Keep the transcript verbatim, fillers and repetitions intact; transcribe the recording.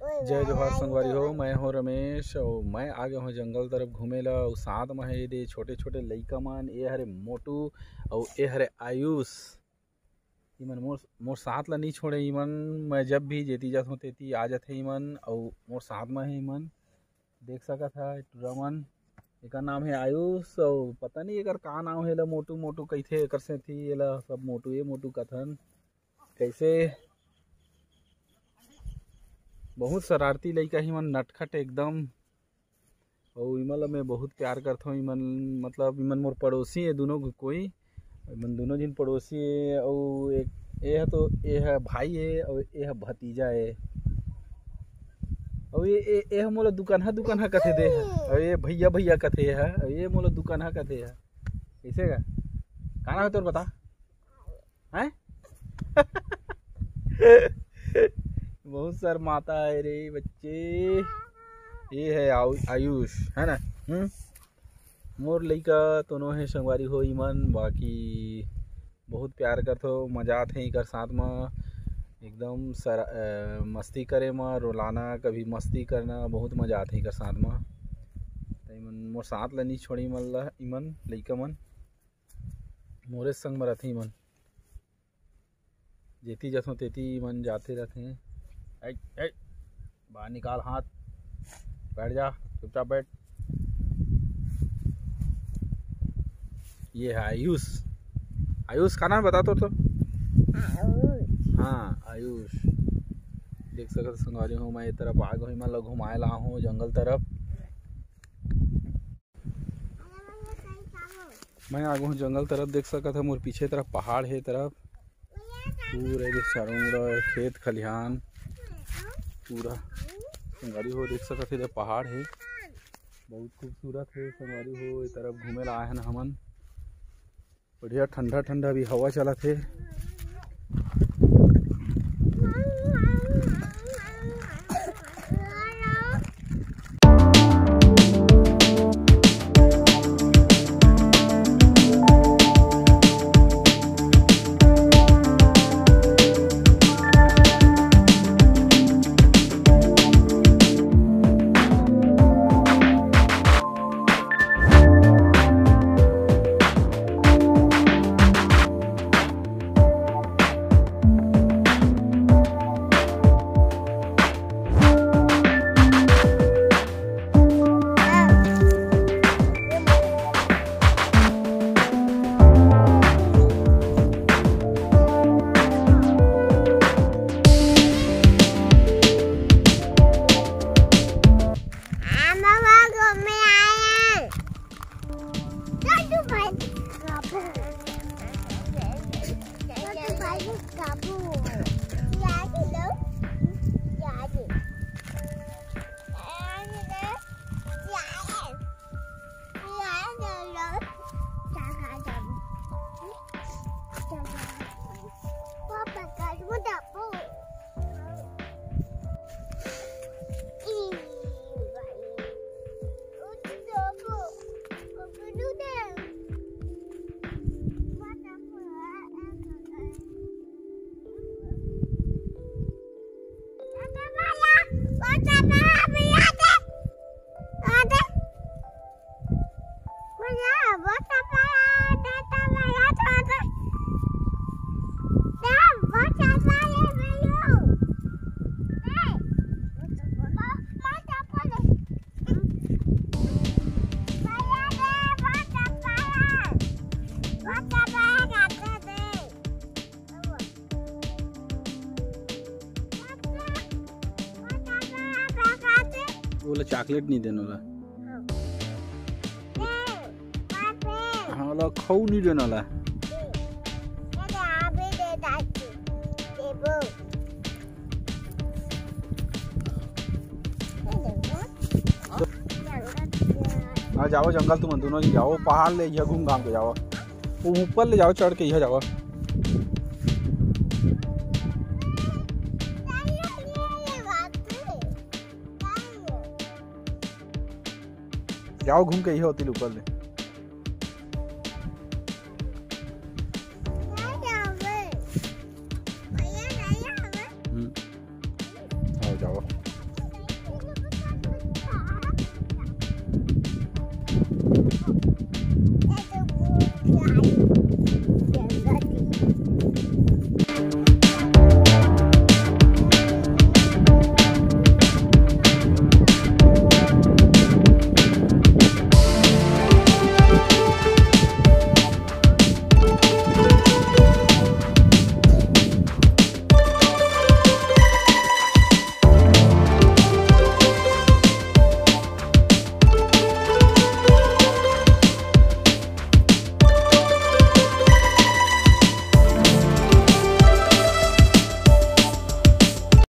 जय जोहार संगवारी हो। मैं हूँ रमेश और मैं आ गया हूँ जंगल तरफ घूमे ला। और साथ में है दे छोटे छोटे लइका मन, ये हरे मोटू और ये हरे आयुष। इमन मोर मोर साथ ला नहीं छोड़े। इमन मैं जब भी जेती जात हूँ तेती आ जाते इमन और मोर साथ में है। इमन देख सकत है रमन, एक नाम है आयुष और पता नहीं एक का नाम है। मोटू मोटू कैसे एक से थी ये सब मोटू ये मोटू कथन कैसे। बहुत शरारती लइका ही मन, नटखट एकदम। और इमन मैं बहुत प्यार करता हूँ। इमन मतलब इमन मोर पड़ोसी है दोनों कोई। इमन दोनों जिन पड़ोसी है और एक ये है तो ये है भाई है और ये है भतीजा है। और ये ये, ये मोला दुकान है दुकान है कथे दे है और ये भैया भैया कथे है और ये मोला दुकान है कथे है। कैसे का खाना है तोर बता है। बहुत शर्माता है रे बच्चे। ये है आयुष है ना। हम्म मोर लइका दोनों है संगवारी हो। इमन बाकी बहुत प्यार करथो, मजा आथे इकर साथ में एकदम सर आ, मस्ती करे में रोलाना कभी मस्ती करना बहुत मजा आथे इकर साथ में। तो इमन मोर साथ ला नहीं छोड़ी मन ला। इमन लइका मन मोरे संग में रहते। इमन जेती जथों तेती इमन जाते रहते। ऐ ऐ बाहर निकाल हाथ, बैठ जा चुपचाप बैठ। ये है आयुष। आयुष का नाम बता तो, तो? हाँ आयुष। देख सकते संगवारी हूँ मैं ये तरफ आ गई। मैं घुमाए ला हूँ जंगल तरफ। मैं आ गया हूँ जंगल तरफ। देख सकते है मोर पीछे तरफ पहाड़ है तरफ पूरा चारों खेत खलिहान पूरा संगवारी हो। देख सकते है पहाड़ है बहुत खूबसूरत है संगवारी हो। इस तरफ घूमे ला आए हैं हमन। बढ़िया ठंडा ठंडा भी हवा चला थे। बोला चॉकलेट नहीं देना ला। हाँ ला खाऊ नहीं देना ला। हाँ जाओ जंगल तुम दोनों जाओ। पहाड़ ले यह घूम घाम के जाओ। वो ऊपर ले जाओ चढ़ के यह जाओ। जाओ घूम के यह होती ऊपर ले।